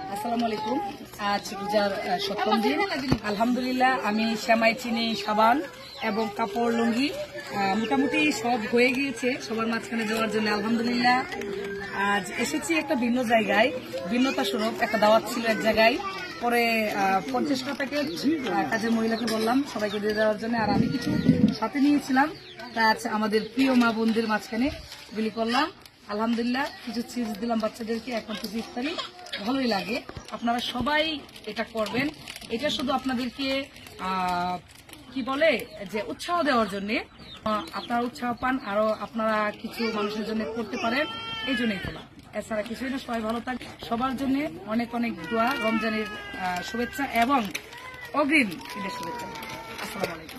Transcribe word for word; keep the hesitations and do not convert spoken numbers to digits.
আসসালামু আলাইকুম। আজ রোজার সপ্তম দিন। আলহামদুলিল্লাহ আমি শ্যামাই চিনি সাবান এবং কাপড় লুঙ্গি মোটামুটি সব হয়ে গিয়েছে সবার মাঝখানে দেওয়ার জন্য। আলহামদুলিল্লাহ আজ এসেছি একটা ভিন্ন জায়গায়, ভিন্নতা স্বরূপ একটা দাওয়াত ছিল এক জায়গায়, পরে পঞ্চাশটা প্যাকেট কাজের মহিলাকে বললাম সবাইকে দিয়ে দেওয়ার জন্য, আর আমি কিছু সাথে নিয়েছিলাম। তা আজ আমাদের প্রিয় মা বোনদের মাঝখানে বিলি করলাম। আলহামদুলিল্লাহ কিছু চিজ দিলাম বাচ্চাদেরকে, এখন কিছু ইফতারি ভালোই লাগে। আপনারা সবাই এটা করবেন। এটা শুধু আপনাদেরকে কি বলে যে উৎসাহ দেওয়ার জন্য, আপনারা উৎসাহ পান আরো আপনারা কিছু মানুষের জন্য করতে পারেন, এই জন্যই তোলা। এছাড়া কিছুই না। সবাই ভালো থাকে। সবার জন্য অনেক অনেক দোয়া, রমজানের শুভেচ্ছা এবং অগ্রিম ঈদের শুভেচ্ছা। আসসালামু আলাইকুম।